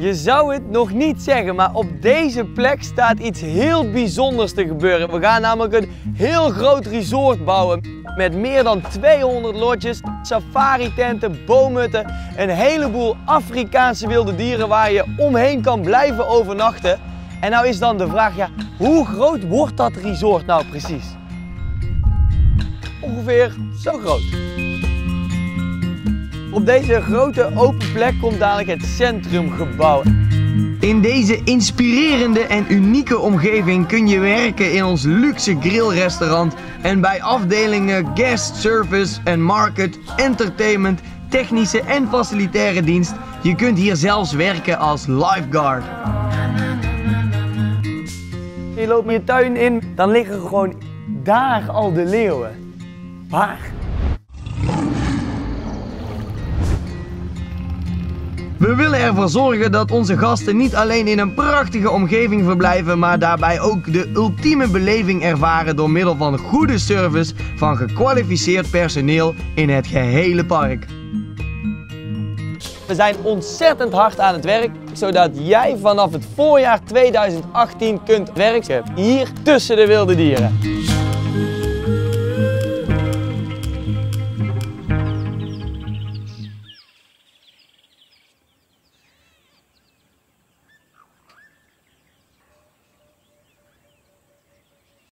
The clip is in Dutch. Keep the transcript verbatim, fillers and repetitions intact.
Je zou het nog niet zeggen, maar op deze plek staat iets heel bijzonders te gebeuren. We gaan namelijk een heel groot resort bouwen met meer dan tweehonderd lodges, safari-tenten, boomhutten, een heleboel Afrikaanse wilde dieren waar je omheen kan blijven overnachten. En nou is dan de vraag, ja, hoe groot wordt dat resort nou precies? Ongeveer zo groot. Op deze grote open plek komt dadelijk het centrumgebouw. In deze inspirerende en unieke omgeving kun je werken in ons luxe grillrestaurant en bij afdelingen guest service en market, entertainment, technische en facilitaire dienst. Je kunt hier zelfs werken als lifeguard. Je loopt je tuin in, dan liggen gewoon daar al de leeuwen. Waar? We willen ervoor zorgen dat onze gasten niet alleen in een prachtige omgeving verblijven, maar daarbij ook de ultieme beleving ervaren door middel van goede service van gekwalificeerd personeel in het gehele park. We zijn ontzettend hard aan het werk, zodat jij vanaf het voorjaar tweeduizend achttien kunt werken hier tussen de wilde dieren.